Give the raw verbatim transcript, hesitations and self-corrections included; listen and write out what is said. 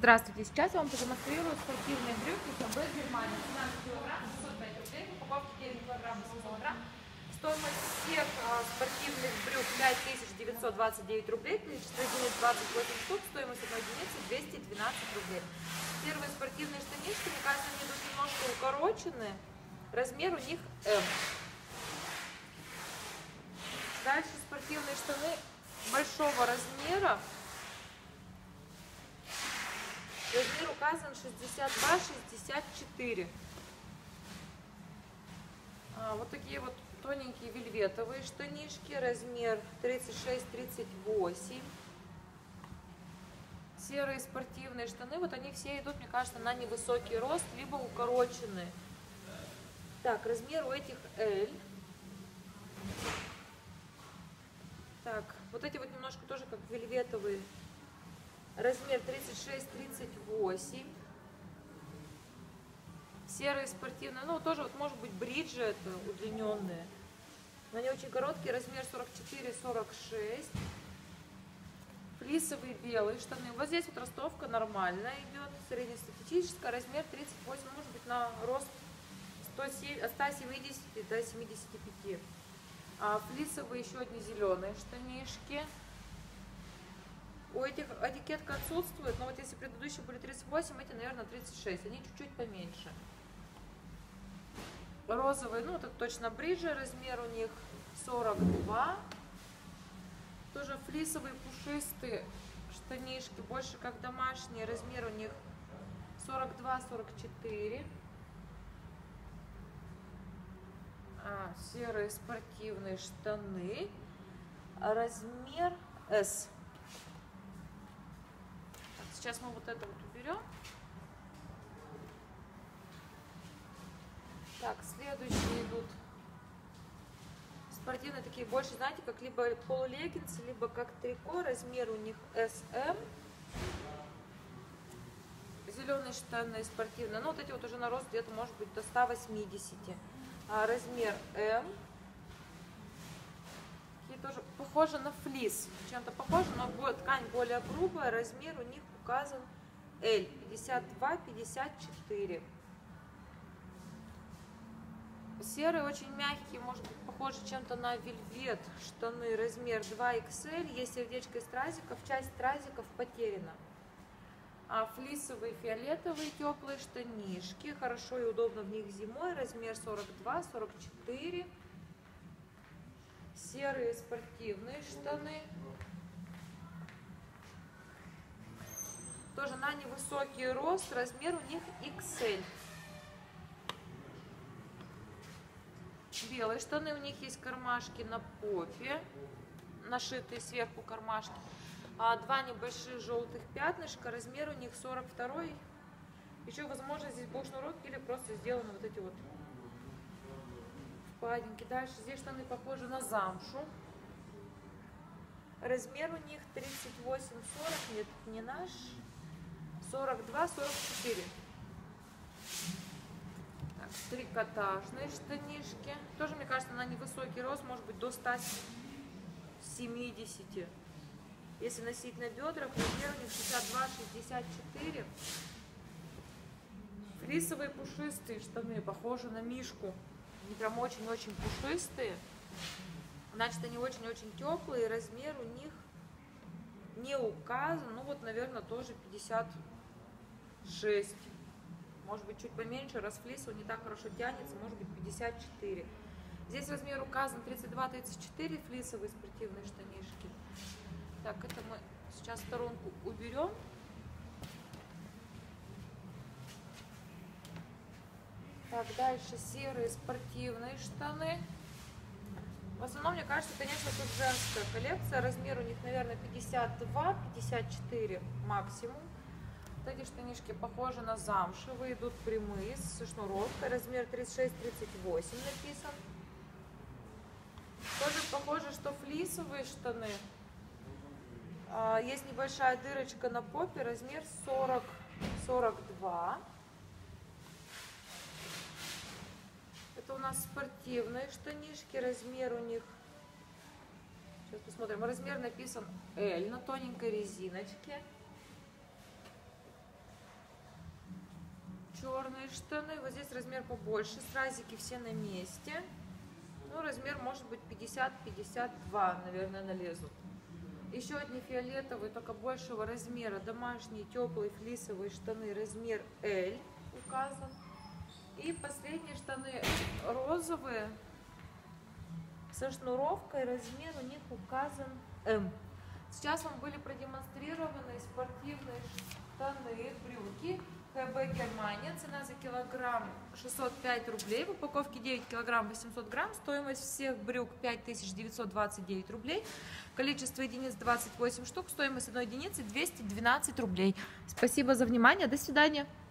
Здравствуйте, сейчас я вам продемонстрирую спортивные брюки КБ Германия. семнадцать килограмм, шестьсот пять рублей, упаковка девять килограмм, восемьсот грамм. Стоимость всех а, спортивных брюк пять тысяч девятьсот двадцать девять рублей, количество единиц двадцать восемь штук, стоимость одной единицы двести двенадцать рублей. Первые спортивные штанишки, мне кажется, они идут немножко укороченные, размер у них М. Дальше спортивные штаны большого размера. Размер указан шестьдесят два шестьдесят четыре. А, вот такие вот тоненькие вельветовые штанишки. Размер тридцать шесть тридцать восемь. Серые спортивные штаны. Вот они все идут, мне кажется, на невысокий рост, либо укороченные. Так, размер у этих L. Так, вот эти вот немножко тоже как вельветовые. Размер тридцать шесть тридцать восемь. Серые спортивные, ну тоже вот может быть бриджи это удлиненные. Но они очень короткие, размер сорок четыре сорок шесть. Флисовые белые штаны. Вот здесь вот ростовка нормальная идет, среднестатистическая, размер тридцать восемь, может быть на рост от ста семидесяти до семидесяти пяти. А флисовые еще одни зеленые штанишки. У этих этикетка отсутствует, но вот если предыдущие были тридцать восемь, эти, наверное, тридцать шесть. Они чуть-чуть поменьше. Розовые, ну, это точно бриджи, размер у них сорок два. Тоже флисовые пушистые штанишки, больше как домашние. Размер у них сорок два сорок четыре. А, серые спортивные штаны. Размер S. Сейчас мы вот это вот уберем. Так, следующие идут спортивные такие, больше, знаете, как либо полулеггинсы, либо как трико. Размер у них эс эм. Зеленые штаны спортивные. Ну, вот эти вот уже на рост где-то может быть до ста восьмидесяти. А размер М. Такие тоже похожи на флис. Чем-то похожи, но ткань более грубая. Размер у них указан L. пятьдесят два пятьдесят четыре. Серые очень мягкие, может быть похожи чем-то на вельвет штаны. Размер два икс эль. Есть сердечко из стразиков. Часть стразиков потеряна. А флисовые фиолетовые теплые штанишки. Хорошо и удобно в них зимой. Размер сорок два сорок четыре. Серые спортивные штаны. Тоже на невысокий рост. Размер у них икс эль. Белые штаны. У них есть кармашки на попе. Нашитые сверху кармашки. А два небольших желтых пятнышка. Размер у них сорок два. Еще, возможно, здесь был шнурок или просто сделаны вот эти вот впадинки. Дальше здесь штаны похожи на замшу. Размер у них тридцать восемь сорок. Нет, не наш. сорок два сорок четыре. Так, трикотажные штанишки. Тоже, мне кажется, на невысокий рост, может быть до ста семидесяти. Если носить на бедрах, размер у них шестьдесят два шестьдесят четыре. Флисовые пушистые штаны, похожи на мишку. Они прям очень-очень пушистые. Значит, они очень-очень теплые. Размер у них не указан. Ну вот, наверное, тоже пятьдесят шесть. Может быть, чуть поменьше. Раз флис он не так хорошо тянется, может быть пятьдесят четыре. Здесь размер указан тридцать два тридцать четыре. Флисовые спортивные штанишки. Так, это мы сейчас в сторонку уберем. Так, дальше серые спортивные штаны. В основном, мне кажется, конечно, тут женская коллекция. Размер у них, наверное, пятьдесят два пятьдесят четыре максимум. Вот эти штанишки похожи на замшевые, идут прямые, со шнуровкой. Размер тридцать шесть тридцать восемь написан. Тоже похоже, что флисовые штаны. Есть небольшая дырочка на попе, размер сорок сорок два. Это у нас спортивные штанишки, размер у них, сейчас посмотрим, размер написан L на тоненькой резиночке. черные штаны. Вот здесь размер побольше. Стразики все на месте. Ну, размер может быть пятьдесят — пятьдесят два, наверное, налезут. Еще одни фиолетовые, только большего размера. Домашние теплые флисовые штаны. Размер L указан. И последние штаны розовые. Со шнуровкой. Размер у них указан М. Сейчас вам были продемонстрированы спортивные штаны, брюки. ХБ Германия. Цена за килограмм шестьсот пять рублей. В упаковке девять килограмм восемьсот грамм. Стоимость всех брюк пять тысяч девятьсот двадцать девять рублей. Количество единиц двадцать восемь штук. Стоимость одной единицы двести двенадцать рублей. Спасибо за внимание. До свидания.